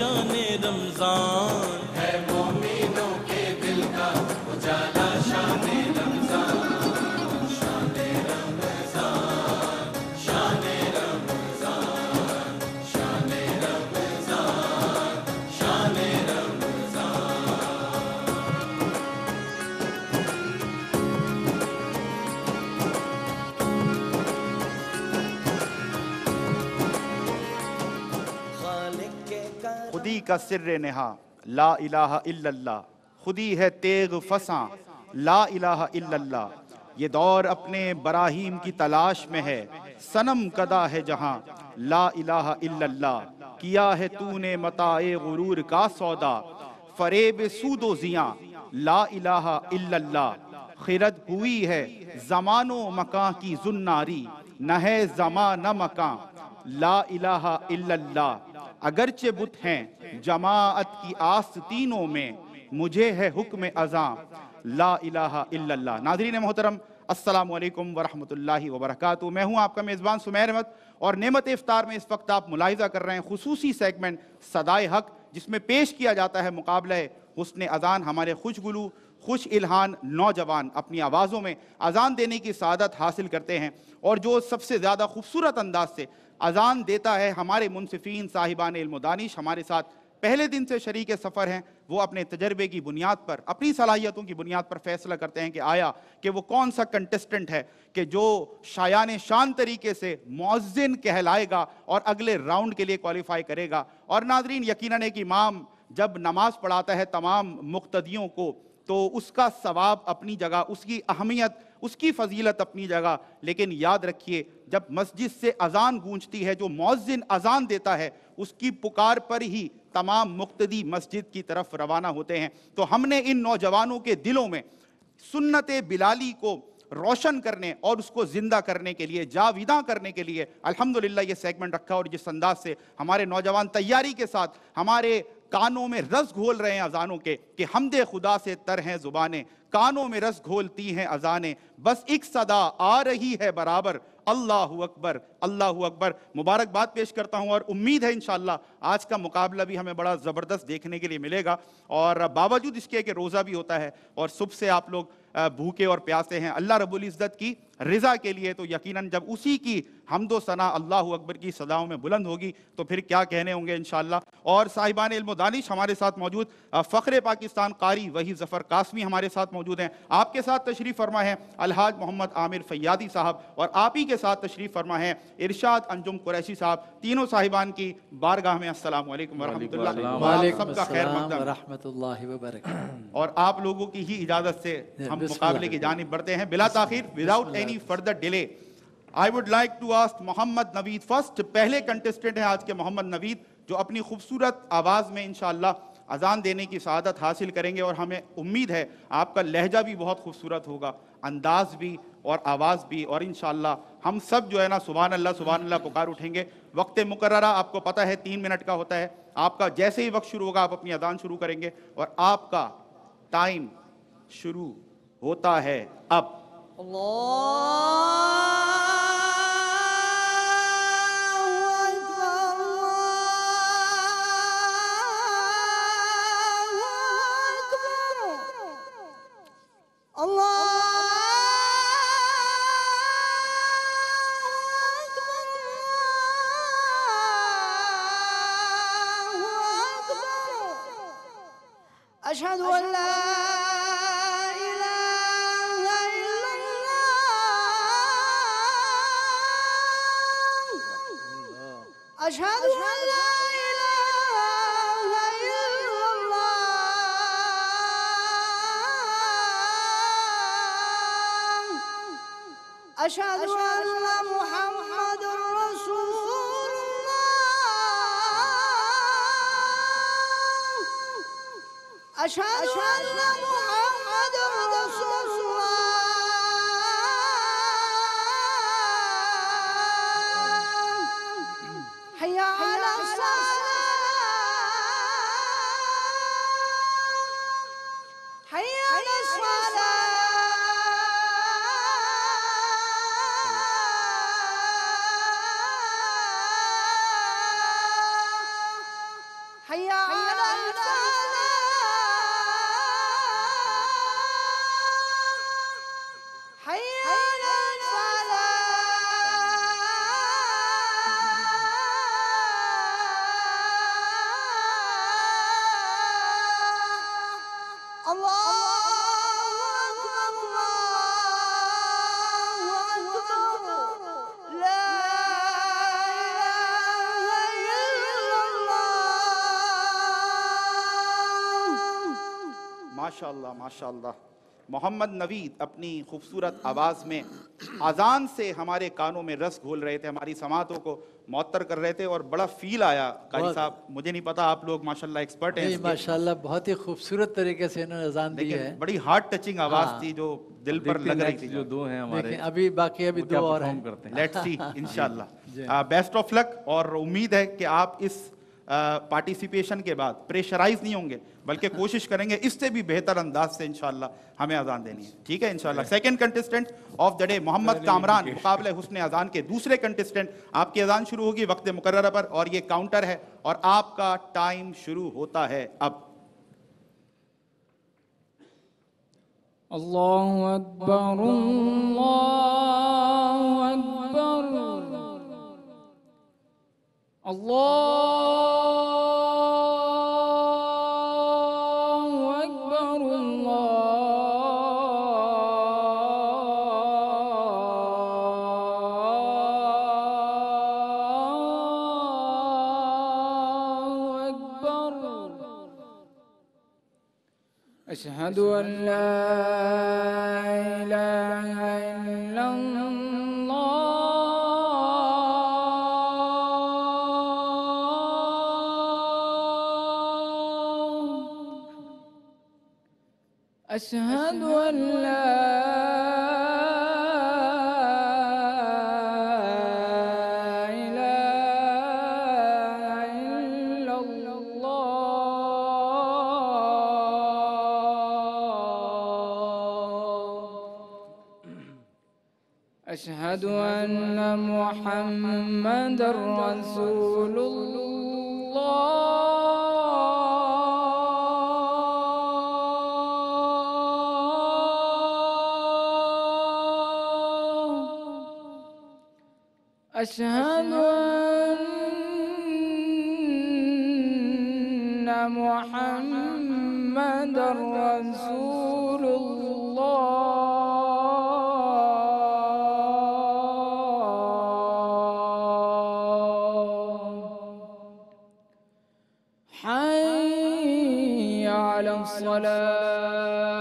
जाने रमजान है मोमिनों के दिल का उजाला, शाने रमजान, शाने रमजान, शाने रमजान, शाने रमजान, शाने खुदी का सिर्र नेहा ला इलाहा इल्लल्लाह, खुदी है तेग फसां ला इलाहा इल्लल्लाह। ये दौर अपने बराहीम की तलाश में है, सनम कदा है जहां ला इलाहा इल्लल्लाह। किया है तूने मताए गुरूर का सौदा, फरेब सूदो जियां ला इलाहा इल्लल्लाह। खिरत हुई है जमानो मकां की जुन्नारी, न है जमा न मकां ला इलाहा इल्लल्लाह। अगरचे बुत हैं जमाअत की आस्तीनों में, मुझे है हुक्म अज़ां ला इलाहा इल्लल्लाह। नाज़रीन मोहतरम, अस्सलामु अलैकुम वरहमतुल्लाहि वबरकातुहू। मैं हूँ आपका मेज़बान सुमैर अहमद और नेमत इफ्तार में इस वक्त आप मुलाहिज़ा कर रहे हैं खुसूसी सेगमेंट सदाए हक, जिसमें पेश किया जाता है मुकाबला हुस्न अज़ान। हमारे खुशगुलू खुश इल्हान नौजवान अपनी आवाज़ों में अज़ान देने की सआदत हासिल करते हैं, और जो सबसे ज़्यादा खूबसूरत अंदाज से अज़ान देता है, हमारे मुनसिफ़ीन साहिबान इल्म दानिश हमारे साथ पहले दिन से शरीक सफ़र हैं। वो अपने तजर्बे की बुनियाद पर, अपनी सलाहियतों की बुनियाद पर फैसला करते हैं कि आया कि वो कौन सा कंटेस्टेंट है कि जो शायान शान तरीके से मुअज़्ज़िन कहलाएगा और अगले राउंड के लिए क्वालिफाई करेगा। और नाज़रीन, यकीनन एक इमाम जब नमाज पढ़ाता है तमाम मुक्तदियों को, तो उसका सवाब अपनी जगह, उसकी अहमियत, उसकी फजीलत अपनी जगह। लेकिन याद रखिए, जब मस्जिद से अजान गूंजती है, जो मुअज्जिन अजान देता है, उसकी पुकार पर ही तमाम मुक्तदी मस्जिद की तरफ रवाना होते हैं। तो हमने इन नौजवानों के दिलों में सुन्नत बिलाली को रोशन करने और उसको जिंदा करने के लिए, जाविदा करने के लिए अल्हम्दुलिल्लाह ये सेगमेंट रखा। और जिस अंदाज से हमारे नौजवान तैयारी के साथ हमारे कानों में रस घोल रहे हैं अजानों के कि हमदे खुदा से तर हैं जुबानें, कानों में रस घोलती हैं अजानें, बस एक सदा आ रही है बराबर, अल्लाहु अकबर, अल्लाहु अकबर। मुबारकबाद पेश करता हूं और उम्मीद है इंशाअल्लाह आज का मुकाबला भी हमें बड़ा ज़बरदस्त देखने के लिए मिलेगा। और बावजूद इसके कि रोज़ा भी होता है और सुबह से आप लोग भूखे और प्यासे हैं अल्लाह रब्बुल इज़्ज़त की रिज़ा के लिए, तो यकीनन जब उसी की हम्दो सना अल्लाहु अकबर की सदाओं में बुलंद होगी तो फिर क्या कहने होंगे इंशाअल्लाह। और साहिबान इल्म दानिश हमारे साथ मौजूद, फ़ख्र पाकिस्तान कारी वही ज़फ़र कासमी हमारे साथ मौजूद हैं। आपके साथ तशरीफ़ फरमा है अलहाज मोहम्मद आमिर फ़ैयादी साहब, और आप ही के साथ तशरीफ़ फरमा है इरशाद अंजुम कुरैशी साहब। तीनों साहिबान की बारगाह में अस्सलामु अलैकुम वरहमतुल्लाह, सबका खैर मक़दम। और आप लोगों की ही इजाज़त से हम मुकाबले की जानिब बढ़ते हैं बिला ताख़ीर, without any further delay. I would like to ask Mohammad Naveed first. पहले कंटेस्टेंट हैं आज के मोहम्मद नवीद, जो अपनी खूबसूरत आवाज़ में इंशाअल्लाह अजान देने की सआदत हासिल करेंगे। और हमें उम्मीद है आपका लहजा भी बहुत खूबसूरत होगा, अंदाज भी और आवाज़ भी, और इंशाअल्लाह हम सब जो है ना सुभान अल्लाह पुकार उठेंगे। वक्त मुकर्ररा आपको पता है 3 मिनट का होता है। आपका जैसे ही वक्त शुरू होगा आप अपनी अजान शुरू करेंगे और आपका टाइम शुरू होता है अब। अशहदु अल्ला इलाहा इल्लल्लाह, अशहदु अल्ला इलाहा इल्लल्लाह, अशहदु अल्ला मुहम्मदुर रसूलुल्लाह, अशहदु अल्ला मुहम्मदुर रसूलुल्लाह। हय्या अला सलाह, हय्या अला सलाह, हय्या हैया अलल फलाह हैया अलल फलाह अल्लाहु अकबर ला माशाअल्लाह माशाअल्लाह। मोहम्मद नवीद अपनी खूबसूरत आवाज़ में अजान से हमारे कानों में रस घोल रहे थे, हमारी समातों को मुअत्तर कर रहे थे और बड़ा फील आया। कारी साहब, मुझे नहीं पता, आप लोग माशाअल्लाह एक्सपर्ट हैं इसके। माशाअल्लाह बहुत ही खूबसूरत तरीके से इन्होंने अजान दी है। बड़ी हार्ट टचिंग आवाज़ हाँ। थी जो दिल पर लग रही थी। जो दो हैं हमारे, देखें अभी बाकी अभी दो और हैं। करते हैं। लेट्स सी इंशाल्लाह। बेस्ट ऑफ लक, और उम्मीद है कि आप इस पार्टिसिपेशन के बाद प्रेशराइज नहीं होंगे, बल्कि कोशिश करेंगे इससे भी बेहतर अंदाज से इंशाल्लाह हमें अजान देनी है। ठीक है इंशाल्लाह। Second contestant of the day Mohammad Kamran, मुकाबले हुस्न अजान के दूसरे कंटेस्टेंट। आपकी अजान शुरू होगी वक्त मुकर्रर पर, और ये काउंटर है और आपका टाइम शुरू होता है अब। अल्लाहु अकबर अल्लाहु अकबर अल्लाहु अकबर अल्लाहु अकबर अशहदु अन ला इलाहा इल्लल्लाह अशहदु अन ला इलाहा इल्लल्लाह अशहदु अन्ना मुहम्मदर रसूलुल्लाह अशहदु अन्ना मुहम्मदर रसूलुल्लाह हय्या अलस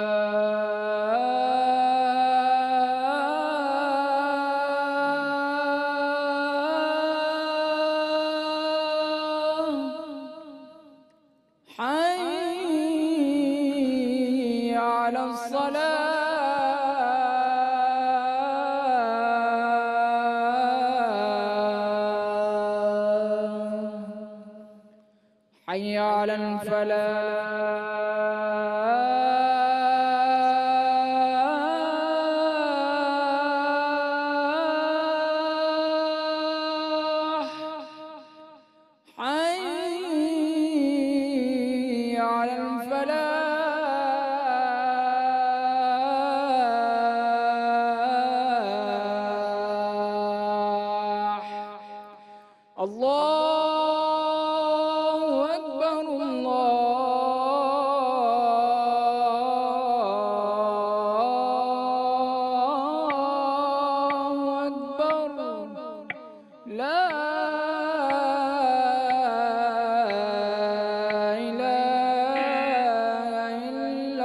حي على الفلاح حي على الفلاح الله أكبر الله أكبر لا إله إلا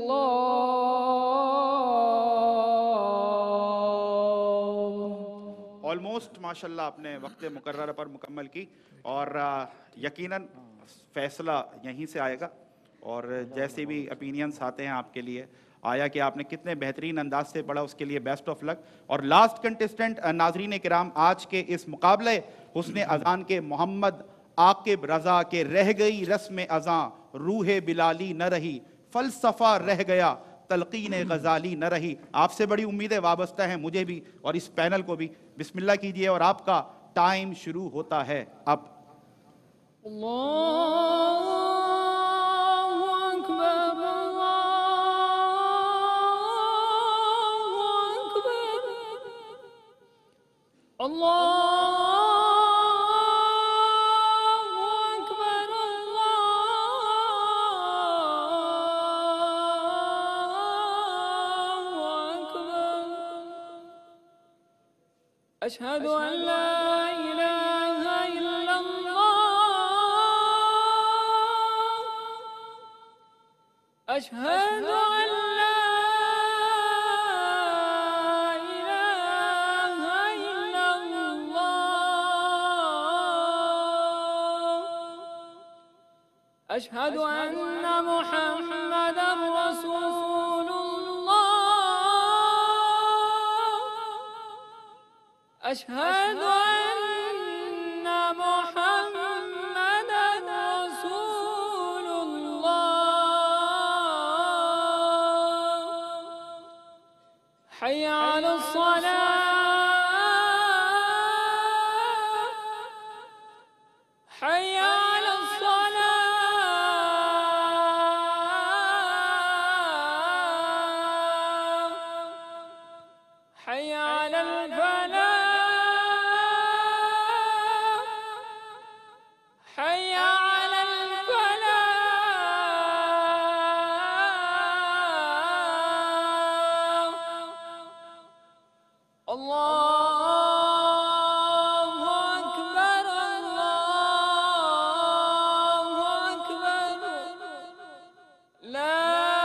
الله ऑलमोस्ट माशाल्लाह आपने वक्त मुकर्रर पर मुकम्मल की, और यकीनन फैसला यहीं से आएगा। और जैसे भी ओपिनियंस आते हैं आपके लिए, आया कि आपने कितने बेहतरीन अंदाज से पढ़ा, उसके लिए बेस्ट ऑफ लक। और लास्ट कंटेस्टेंट नाजरीन किराम, आज के इस मुकाबले हुस्न अजान के मोहम्मद आकिब रजा के रह गई रस्म अजान, रूहे बिलाली न रही, फलसफा रह गया, तलकीन गजाली न रही। आपसे बड़ी उम्मीदें वाबस्ता हैं मुझे भी और इस पैनल को भी। बिस्मिल्लाह कीजिए और आपका टाइम शुरू होता है अब। Allahu Akbar, أشهد أن لا إله إلا الله أشهد أن لا إله إلا الله أشهد أن محمدا رسول الله أشهد أن محمدا رسول الله حي على الصلاة حي على الصلاة حي على الفلاح حي على الفلاح الله أكبر الله أكبر لا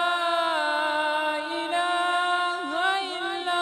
إله إلا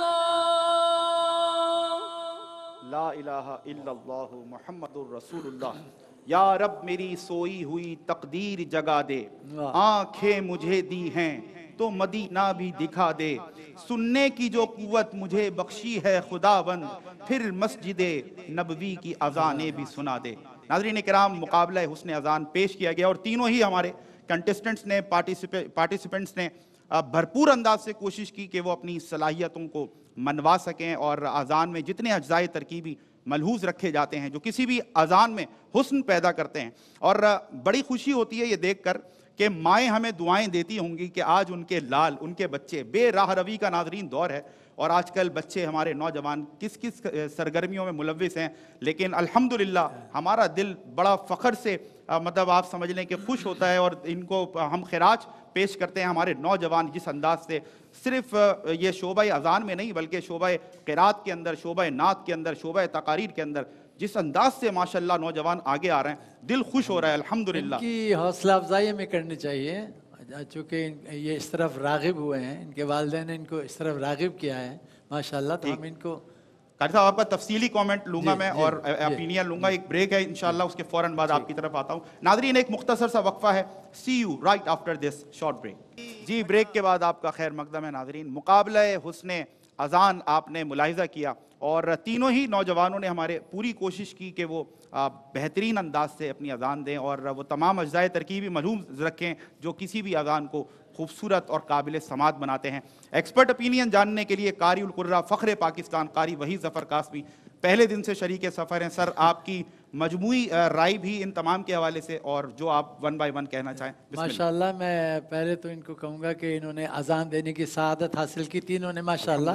الله ला इलाहा इल्लल्लाहु मुहम्मदुर रसूलुल्लाह। या रब मेरी सोई हुई तकदीर जगा दे, वाह। आंखें मुझे दी हैं तो मदीना भी दिखा दे, सुनने की जो कुव्वत मुझे बख्शी है खुदाबंद, फिर मस्जिदे नबवी की अजानें भी सुना दे। नाज़रीन किराम, मुकाबला हुस्न अजान पेश किया गया और तीनों ही हमारे कंटेस्टेंट्स ने पार्टिसिपेंट्स ने भरपूर अंदाज से कोशिश की कि वो अपनी सलाहियतों को मनवा सकें और अजान में जितने अज्जाए तरकीबी मलहूज रखे जाते हैं जो किसी भी अजान में हुस्न पैदा करते हैं। और बड़ी खुशी होती है ये देखकर कि माएँ हमें दुआएं देती होंगी कि आज उनके लाल, उनके बच्चे, बेराह रवी का नाज़रीन दौर है और आजकल बच्चे हमारे नौजवान किस किस सरगर्मियों में मुलव्विस हैं, लेकिन अल्हम्दुलिल्लाह हमारा दिल बड़ा फ़ख्र से मतलब आप समझ लें कि खुश होता है और इनको हम खिराज पेश करते हैं। हमारे नौजवान जिस अंदाज से सिर्फ ये शोबा अजान में नहीं बल्कि शोबा क़िरात के अंदर, शोबा नात के अंदर, शोबा तकारीर के अंदर जिस अंदाज से माशाल्लाह नौजवान आगे आ रहे हैं, दिल खुश हो रहा है अल्हम्दुलिल्लाह। इनकी हौसला अफजाई हमें करनी चाहिए, चूँकि ये इस तरफ रागिब हुए हैं, इनके वालिदैन ने इनको इस तरफ रागिब किया है माशाल्लाह, तो हम इनको। कारी साहब आपका तफसीली कमेंट लूंगा मैं जी, और जी। ओपिनियन लूंगा। एक ब्रेक है इंशाल्लाह, उसके फौरन बाद आपकी तरफ आता हूँ। नाज़रीन एक मुख्तसर सा वक्फा है, see you right after this short break. जी ब्रेक के बाद आपका खैर मकदम है। नाज़रीन मुकाबला हुस्न अजान आपने मुलाहिजा किया और तीनों ही नौजवानों ने हमारे पूरी कोशिश की कि वो बेहतरीन अंदाज से अपनी अजान दें और वो तमाम अज्जाए तरकीबी मलहूज रखें जो किसी भी अजान को खूबसूरत और काबिल समात बनाते हैं। एक्सपर्ट ओपिनियन जानने के लिए कारी उल कुर्रा फ़ख्र पाकिस्तान कारी वही ज़फ़र कासमी पहले दिन से शरीक सफ़र हैं। सर आपकी मजमूई राय भी इन तमाम के हवाले से और जो आप वन बाय वन कहना चाहें। माशाल्लाह मैं पहले तो इनको कहूँगा कि इन्होंने अजान देने की सआदत हासिल की थी इन्होंने माशाल्लाह,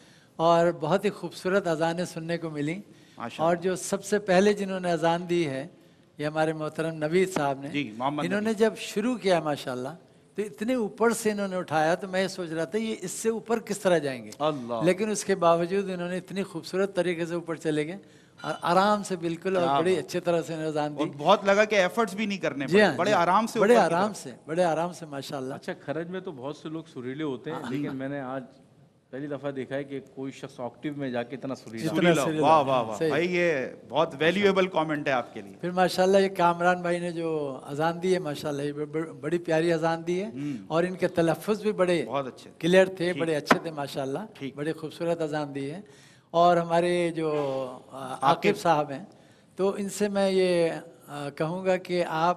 और बहुत ही खूबसूरत अजानें सुनने को मिली। और जो सबसे पहले जिन्होंने अजान दी है ये हमारे मोहतरम नवीद साहब ने, इन्होंने जब शुरू किया माशाल्लाह तो इतने ऊपर से इन्होंने उठाया तो मैं ये सोच रहा था ये इससे ऊपर किस तरह जाएंगे, लेकिन उसके बावजूद इन्होंने इतनी खूबसूरत तरीके से ऊपर चले गए और आराम से बिल्कुल और बड़ी अच्छे तरह से अजान दी। बहुत लगा कि एफर्ट्स भी नहीं करने पड़े, बड़े आराम से बड़े आराम से माशाल्लाह। अच्छा, खरज में तो बहुत से लोग सुरीले होते हैं, लेकिन मैंने आज पहली दफा देखा है कि कोई शख्स ऑक्टिव में जाके इतना सुरीला। वाह वाह वाह भाई, ये बहुत वैल्यूएबल कमेंट है आपके लिए। फिर माशाल्लाह ये कामरान भाई ने जो अजान दी है माशाल्लाह ये बड़ी प्यारी अजान दी है और इनके तलफ़्फ़ुज़ भी बड़े बहुत अच्छे क्लियर थे, बड़े अच्छे थे माशाल्लाह, बड़े खूबसूरत अजान दी है। और हमारे जो आकिब साहब हैं तो इनसे मैं ये कहूँगा कि आप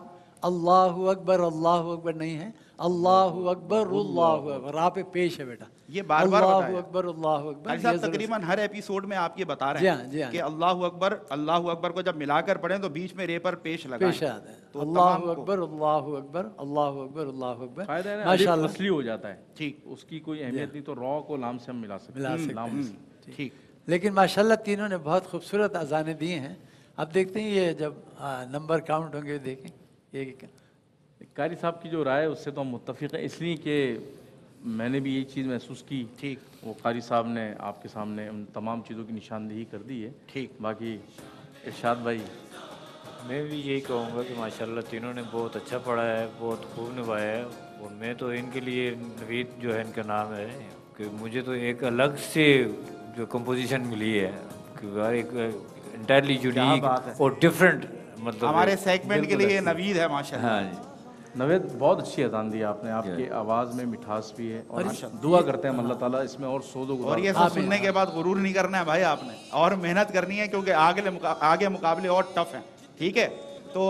अल्लाहु अकबर नहीं है, अल्लाहु अकबर अल्लाहु अकबर, रा पे पेश है बेटा। ये बार बार अल्लाहु अकबर अल्लाहु अकबर। अली साहब तकरीबन हर एपिसोड में आप ये बता रहे जी हैं हाँ, जी हाँ। कि अल्लाहु अकबर को जब मिलाकर पढ़ें तो बीच में रे पर पेश लगाएं। पेश आता है, तो अल्लाहु अकबर अल्लाहु अकबर अल्लाहु अकबर अल्लाहु अकबर। फायदा है ना, माशाल्लाह असली हो जाता है, ठीक, उसकी कोई अहमियत नहीं, तो रॉ को लाम से हम मिला सकते हैं। ठीक। लेकिन माशाल्लाह तीनों ने बहुत खूबसूरत अजाने दी हैं। अब देखते हैं ये जब नंबर काउंट होंगे देखें ये कारी साहब की जो राय है उससे तो हम मुत्तफिक हैं, इसलिए कि मैंने भी यही चीज़ महसूस की। ठीक, वो कारी साहब ने आपके सामने उन तमाम चीज़ों की निशानदेही कर दी है। ठीक। बाकी इरशाद भाई, मैं भी यही कहूँगा कि माशाल्लाह तीनों ने बहुत अच्छा पढ़ा है, बहुत खूब निभाया है। और मैं तो इनके लिए नवीद जो है इनका नाम है, कि मुझे तो एक अलग से जो कंपोजिशन मिली है कि वह एक इंटायरली यूनिक और डिफरेंट, मतलब हमारे सेगमेंट के लिए नवीद है माशाल्लाह। हाँ जी, नवेद बहुत अच्छी अजान दी आपने, आपकी आवाज़ में मिठास भी है, और दुआ करते हैं अल्लाह ताला इसमें और सोदो और ये सब सुनने के बाद गुरूर नहीं करना है भाई आपने, और मेहनत करनी है, क्योंकि आगे मुकाबले और टफ हैं। ठीक है, तो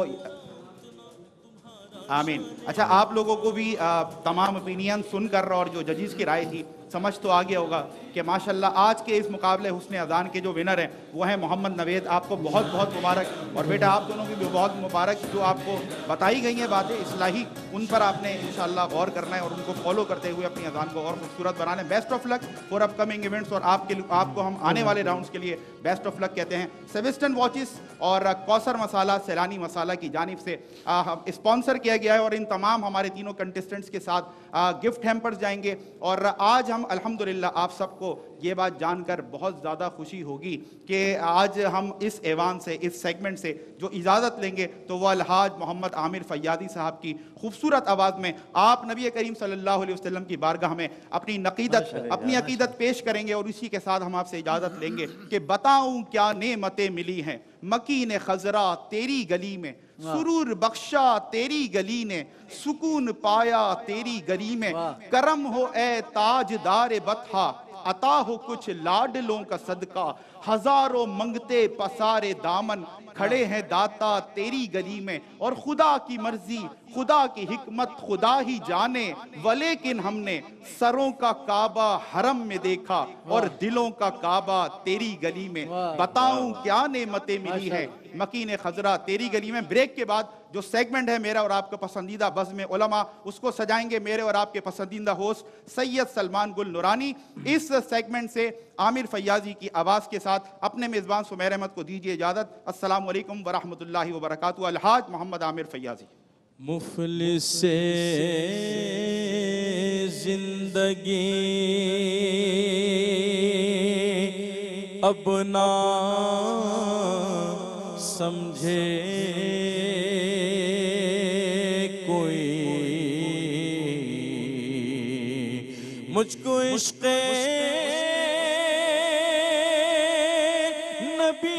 आमीन। अच्छा, आप लोगों को भी तमाम ओपिनियन सुनकर और जो जजीज की राय थी समझ तो आ गया होगा कि माशाल्लाह आज के इस मुकाबले हुस्न अजान के जो विनर हैं वो हैं मोहम्मद नवेद। आपको बहुत बहुत मुबारक, और बेटा आप दोनों की भी बहुत मुबारक। जो आपको बताई गई हैं बातें इस्लाही, उन पर आपने इंशाल्लाह गौर करना है और उनको फॉलो करते हुए अपनी अजान को और खूबसूरत बनाना है। Best of luck for upcoming events, और आपको हम आने वाले राउंड्स के लिए बेस्ट ऑफ लक कहते हैं। सेवेस्टन वॉचिस और कौसर मसाला सैलानी मसाला की जानिब से स्पॉन्सर किया गया है, और इन तमाम हमारे तीनों कंटेस्टेंट्स के साथ गिफ्ट हैम्पर्स जाएंगे। और आज हम अल्हम्दुलिल्लाह आप सबको ये बात जानकर बहुत ज़्यादा खुशी होगी कि आज हम इस ऐवान से, इस सेगमेंट से जो इजाज़त लेंगे तो वह अलहाज मोहम्मद आमिर फैयादी साहब की खूबसूरत आवाज़ में आप नबी करीम सल्लल्लाहु अलैहि वसल्लम की बारगाह में अपनी अकीदत पेश करेंगे। और इसी के साथ हम आपसे इजाज़त लेंगे कि बताऊं क्या नेमतें मिली हैं मकीन खजरा तेरी गली में, सुरूर बख्शा तेरी गली ने, सुकून पाया तेरी गली में, करम हो ए ताजदार बतहा, अता हो कुछ लाडलों का सदका, हजारों मंगते पसारे दामन, खड़े हैं दाता तेरी गली में। और खुदा की मर्जी खुदा की हिकमत खुदा ही जाने, वलेकिन हमने सरों का काबा हरम में देखा और दिलों का काबा तेरी गली में। बताऊं क्या नेमतें मिली है मकीन खजरा तेरी गली में। ब्रेक के बाद जो सेगमेंट है मेरा और आपका पसंदीदा बज़्म उलमा, उसको सजाएंगे मेरे और आपके पसंदीदा होस्ट सैयद सलमान गुल नूरानी। इस सेगमेंट से आमिर फैयाजी की आवाज़ के साथ अपने मेज़बान सुमेर अहमद को दीजिए इजाज़त। अस्सलामु अलैकुम व रहमतुल्लाहि व बरकातुहू। अलहाज मोहम्मद आमिर फैयाजी। मुफलिस से जिंदगी अब ना समझे कोई, मुझको इश्क़े नबी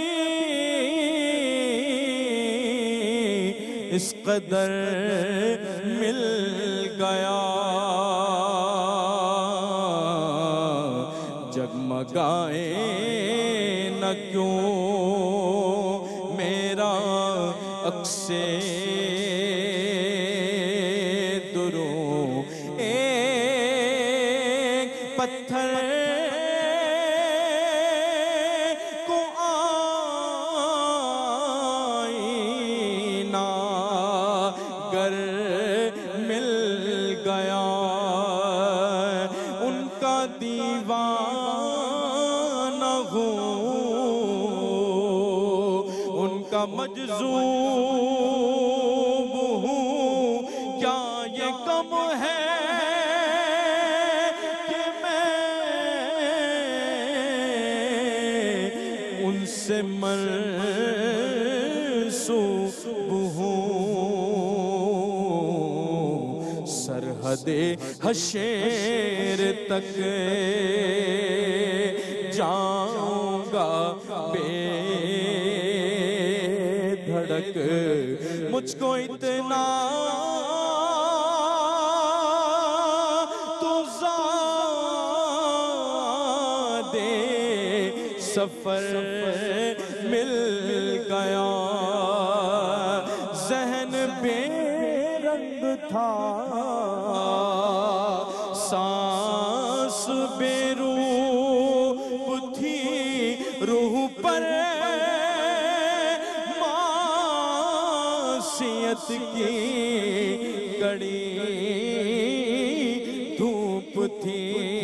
इस कदर मिल गया, जगमगाए न क्यों मेरा अक्से दुरू, एक पत्थर को आईना गर मिल गया, उनका दीवाना हूँ, उनका मजज़ूब हूँ। क्या ये कम है कि मैं उनसे मरसूब हूँ, सरहदे हशेर तक जाऊंगा बेधड़क, मुझको इतना तो ज़ादे सफर मिल गया, ज़हन बे रंग था, सांस बेरूप थी रूह पर मासियत की कड़ी धूप थी,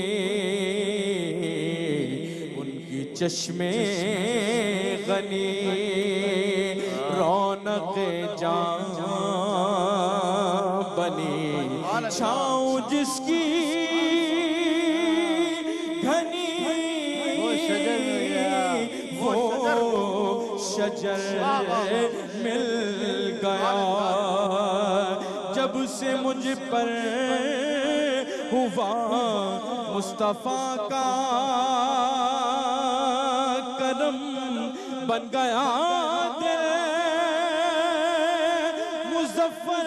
उनकी चश्मे गनी रौनक जान बनी, छाँव जिसकी घनी वो शजर मिल गया, जब से मुझ पर हुआ मुस्तफा का करम, बन गया दिल मुज़फ़्फ़र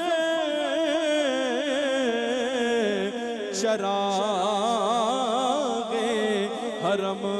चराग़े हरम।